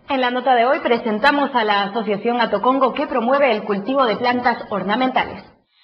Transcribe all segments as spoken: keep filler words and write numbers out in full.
En la nota de hoy presentamos a la Asociación Atocongo que promueve el cultivo de plantas ornamentales.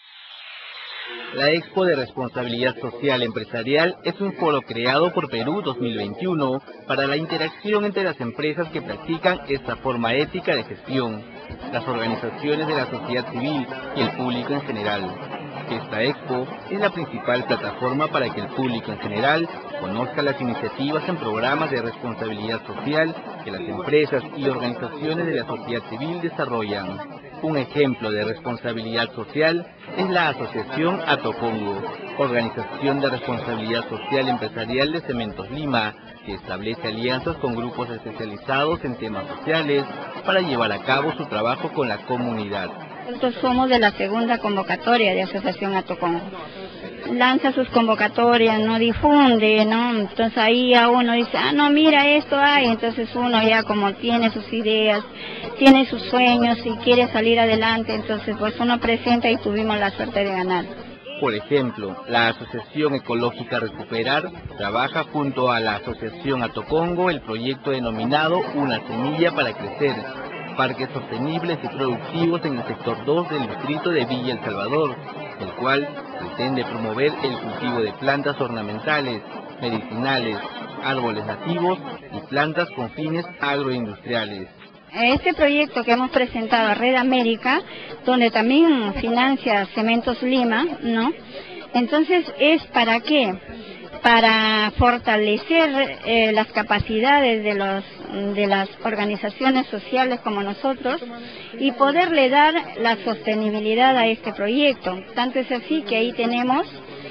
La Expo de Responsabilidad Social Empresarial es un foro creado por Perú dos mil veintiuno para la interacción entre las empresas que practican esta forma ética de gestión, las organizaciones de la sociedad civil y el público en general. Esta Expo es la principal plataforma para que el público en general conozca las iniciativas en programas de responsabilidad social que las empresas y organizaciones de la sociedad civil desarrollan. Un ejemplo de responsabilidad social es la Asociación Atocongo, Organización de Responsabilidad Social Empresarial de Cementos Lima, que establece alianzas con grupos especializados en temas sociales para llevar a cabo su trabajo con la comunidad. Nosotros somos de la segunda convocatoria de Asociación Atocongo. Lanza sus convocatorias, no difunde, ¿no? Entonces ahí a uno dice, ah, no, mira, esto hay. Entonces uno ya como tiene sus ideas, tiene sus sueños y quiere salir adelante, entonces pues uno presenta y tuvimos la suerte de ganar. Por ejemplo, la Asociación Ecológica Recuperar trabaja junto a la Asociación Atocongo el proyecto denominado Una Semilla para Crecer, parques sostenibles y productivos en el sector dos del distrito de Villa El Salvador, el cual pretende promover el cultivo de plantas ornamentales, medicinales, árboles nativos y plantas con fines agroindustriales. Este proyecto que hemos presentado a Red América, donde también financia Cementos Lima, ¿no? Entonces, ¿es para qué? Para fortalecer eh, las capacidades de, los, de las organizaciones sociales como nosotros y poderle dar la sostenibilidad a este proyecto. Tanto es así que ahí tenemos,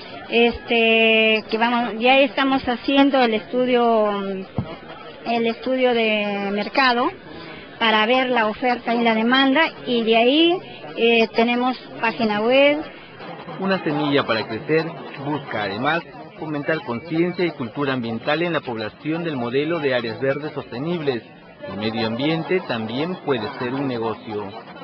este, que vamos, ya estamos haciendo el estudio, el estudio de mercado para ver la oferta y la demanda, y de ahí eh, tenemos página web. Una Semilla para Crecer busca además fomentar conciencia y cultura ambiental en la población del modelo de áreas verdes sostenibles. El medio ambiente también puede ser un negocio.